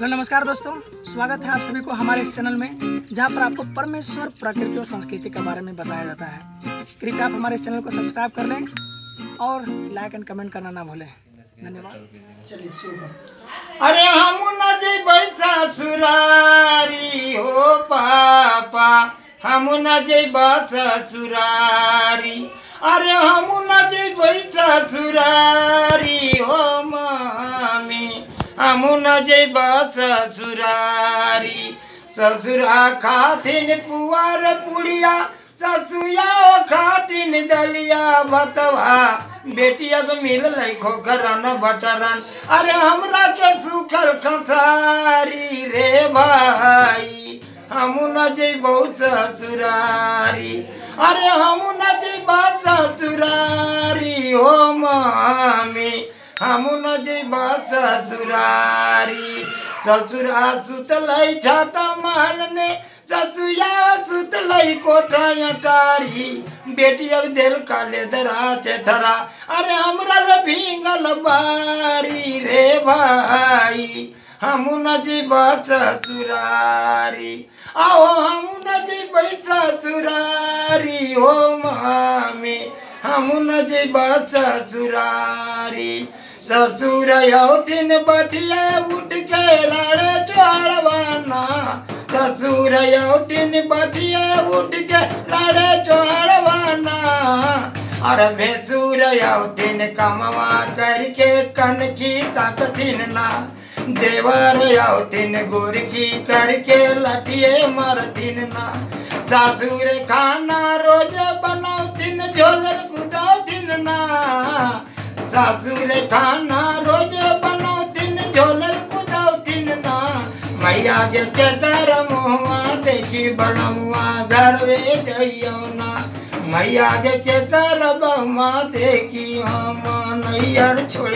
Hello नमस्कार दोस्तों, स्वागत है आप सभी को हमारे इस चैनल में, जहां पर आपको परमेश्वर, प्रकृति और संस्कृति के बारे में बताया जाता है। कृपया आप हमारे इस चैनल को सब्सक्राइब कर लें और लाइक एंड कमेंट करना ना भूलें। धन्यवाद। चलिए शुरू करें। अरे हम न जइबै ससुरारी हो पापा, हम न जइबै ससुरारी। अरे हम न जइबै ससुरारी हो मामी, हम न जइबै ससुरारी। ससुरा खातिन पुआर पुड़िया, ससुया खातिन दलिया भतवा, बेटिया के मिल खोखरन बटरन। अरे हमरा के सुखल खसारी रे भाई, हम न जइबौ ससुरारी। अरे हम न जइबौ ससुरारी हो मामी, हम न जइबौ ससुरारी। ससुरा सुतलै छत महल ने, ससुया सुतलै कोठा अटारी, बेटिया दिल काले दरा थरा। अरे हमरा ले भींगल बारी रे भाई, हम न जइबै ससुरारी। आओ हम न जइबै ससुरारी हो मामी, हम न जइबै ससुरारी। ससुर औथिन बटिया उठ के राड़े चढ़वाना, ससुर औथिन बटिया उठ के राड़े चढ़वाना। अरे भैंसुर औथिन कमवा करके कनखी तकथिन ना, देवर औथिन गोरखी करके लठिए मरथिन ना। सासुर खाना रोज बनौथिन, झोलल कुदौथिन ना। सासुर खाना रोज बनौथिन, झोलल कुदौथिन ना। मैया के चदर मुँहवा देखी बलमुआ घरवे जइयो ना। मैया के चदर बहुमा देखी हम नैयर छोड़